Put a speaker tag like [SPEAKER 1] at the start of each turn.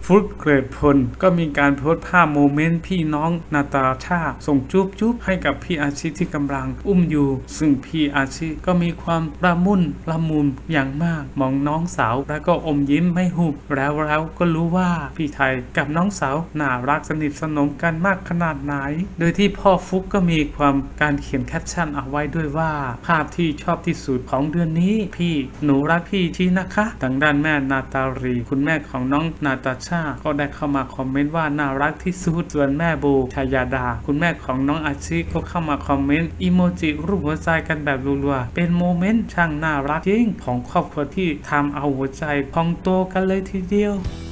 [SPEAKER 1] ฟุตเกรดพลก็มีการโพสต์ภาพโมเมนต์พี่น้องนาตาชาส่งจุ๊บให้กับพี่อาชิที่กำลังอุ้มอยู่ซึ่งพี่อาชิก็มีความละมุนละมุนอย่างมากมองน้องสาวแล้วก็อมยิ้มไม่หุบแล้วก็รู้ว่าพี่ไทยกับน้องสาวน่ารักสนิทสนมกันมากขนาดไหนโดยที่พ่อฟุกก็มีความการเขียนแคปชั่นเอาไว้ด้วยว่าภาพที่ชอบที่สุดของเดือนนี้พี่หนูรักพี่ชีนะคะทางด้านแม่นาตาลีคุณแม่ของน้องนาตาชาก็ได้เข้ามาคอมเมนต์ว่าน่ารักที่สุดส่วนแม่โบชายาดาคุณแม่ของน้องอาชิก็เข้ามาคอมเมนต์อีโมจิรูปหัวใจกันแบบรัวๆเป็นโมเมนต์ช่างน่ารักจริงของครอบครัวที่ทำเอาหัวใจพองโตกันเลยทีเดียว